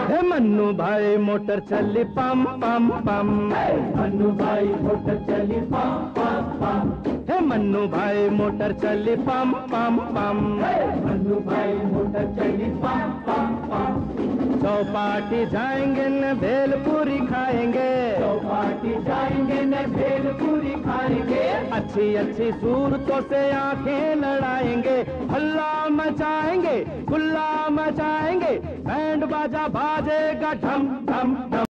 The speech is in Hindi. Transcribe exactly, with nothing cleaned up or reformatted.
हे मन्नू भाई मोटर चली पम पम पम, मन्नू भाई मोटर चली पम पम पम, हे मन्नू भाई मोटर चली पम पम पम, मन्नू भाई मोटर चली पम पम पम। चौपाटी जाएंगे न भेलपूरी खाएंगे, चौपाटी जाएंगे न भेलपूरी खाएंगे, अच्छी अच्छी सूरतों से आंखें लड़ाएंगे, हल्ला मचाएंगे, गुल्ला मचाएंगे, बैंड बाजा बाजेगा ढम ढम ढम।